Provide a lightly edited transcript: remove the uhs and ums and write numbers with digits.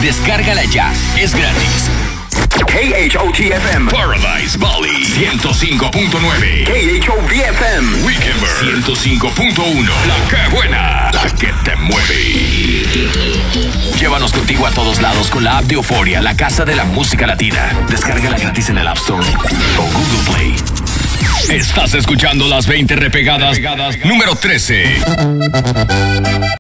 Descárgala ya, es gratis. KHOT-FM Paradise Valley 105.9. KHOV-FM Weekender 105.1. La que buena, la que te mueve. Llévanos contigo a todos lados con la app de Euforia, la casa de la música latina. Descárgala gratis en el App Store o Google Play. Estás escuchando las 20 repegadas número 13.